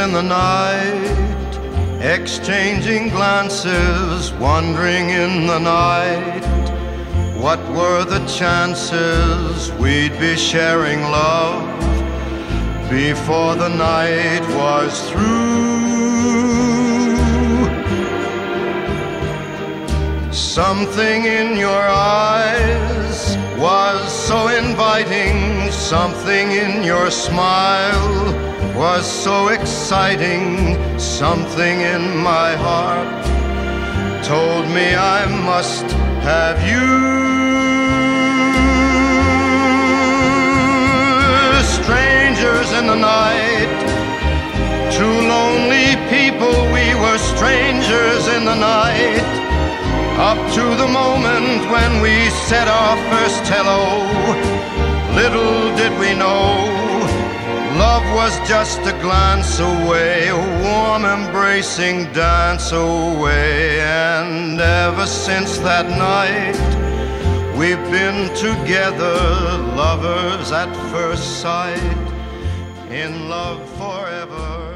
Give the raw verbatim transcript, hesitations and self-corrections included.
in the night, exchanging glances, wondering in the night, what were the chances we'd be sharing love before the night was through. Something in your eyes was so inviting, something in your smile was so exciting, something in my heart told me I must have you. Strangers in the night, two lonely people, we were strangers in the night, up to the moment when we said our first hello. Little did we know, love was just a glance away, a warm embracing dance away. And ever since that night, we've been together, lovers at first sight, in love forever.